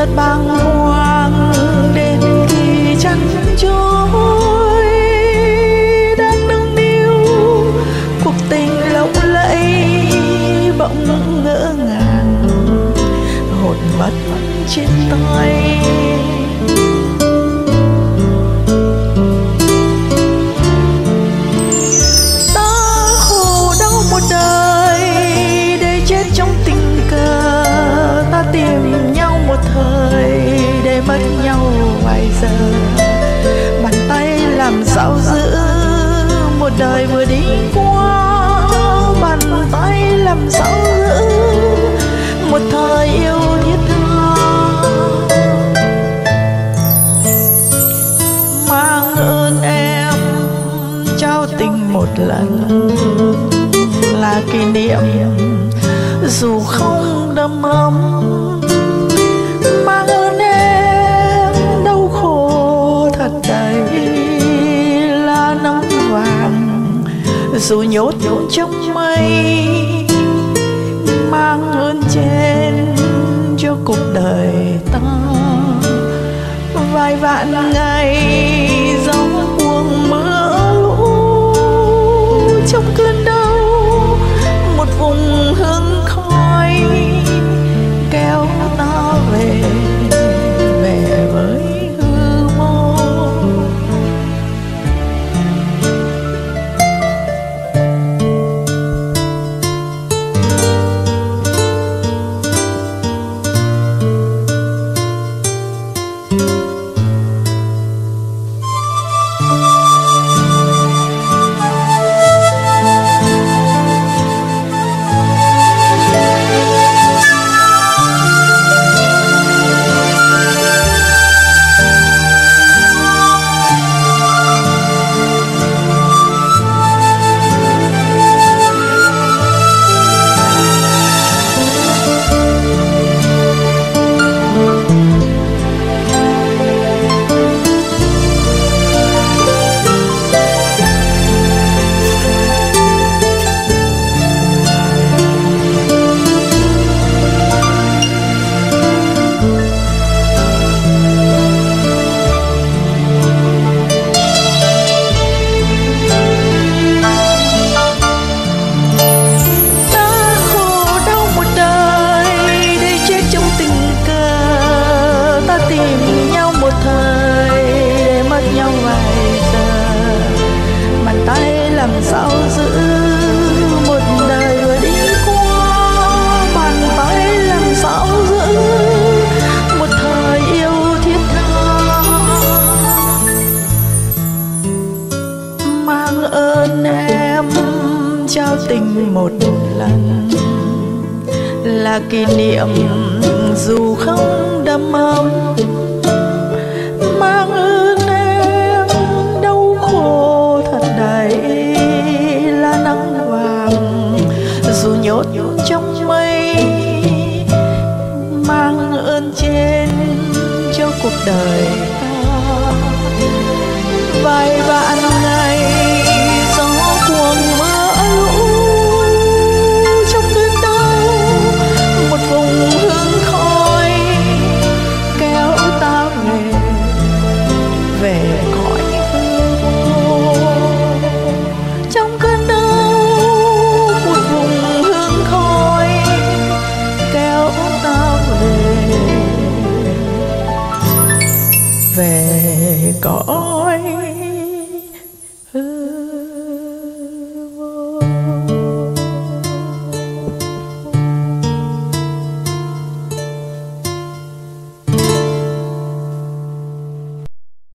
chợt bàng hoàng đến khi chăn trôi đang nâng niu cuộc tình lộng lẫy bỗng ngỡ ngàng hồn mất trên tay. Tìm nhau một thời để mất nhau vài giờ, bàn tay làm sao giữ một đời vừa đi qua, bàn tay làm sao giữ một thời yêu thiết tha. Mang ơn em trao tình một lần là kỷ niệm dù không đầm ấm. Mang ơn em đau khổ thật đầy là nắng vàng dù nhốt trong mây. Mang ơn trên cho cuộc đời ta vài vạn ngày gió cuồng mưa lũ trong cơn đau. Một vùng hương khói kéo ta về với hư vô. Làm sao giữ một đời vừa đi qua, bàn tay làm sao giữ một thời yêu thiết tha. Mang ơn em trao tình một lần là kỷ niệm dù không đầm ấm. Mang ơn em đau khổ thật đầy là nắng vàng dù nhốt trong mây. Mang ơn trên cho cuộc đời ta vài vạn ngày gió cuồng mưa lũ trong cơn đau. Một vùng hương khói kéo ta về cõi hư vô. Trong cơn đau một vùng hương khói kéo ta về cõi